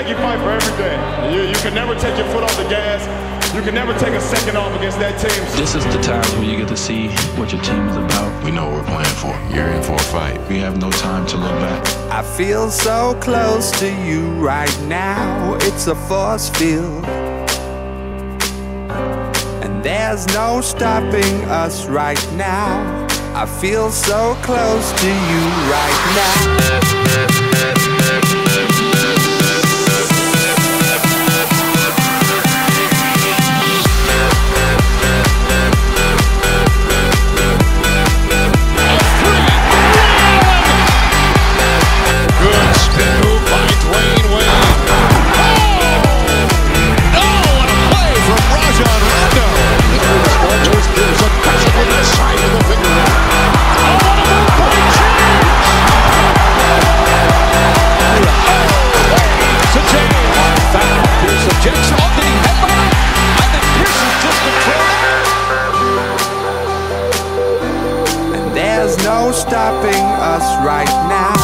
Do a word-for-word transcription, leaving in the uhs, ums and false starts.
make you fight for everything. You, you can never take your foot off the gas. You can never take a second off against that team. This is the times where you get to see what your team is about. We know what we're playing for. You're in for a fight. We have no time to look back. I feel so close to you right now. It's a force field. And there's no stopping us right now. I feel so close to you right now. There's no stopping us right now.